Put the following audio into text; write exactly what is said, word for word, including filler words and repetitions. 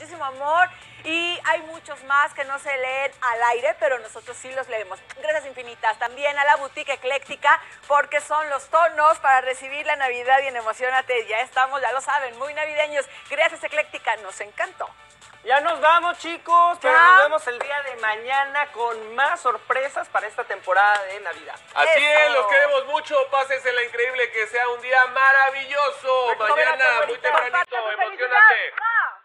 muchísimo amor y hay muchos más que no se leen al aire, pero nosotros sí los leemos. Gracias infinitas también a la Boutique Ecléctica porque son los tonos para recibir la Navidad y en Emocionate. Ya estamos, ya lo saben, muy navideños. Gracias Ecléctica, nos encantó. Ya nos vamos, chicos, pero ¿Ya? nos vemos el día de mañana con más sorpresas para esta temporada de Navidad. Así Eso. es, los queremos mucho. Pásensela increíble, que sea un día maravilloso. Recóbrate, Mañana, muy abuelita. tempranito, Comparte tu emocionate. felicidad. ¡Ah!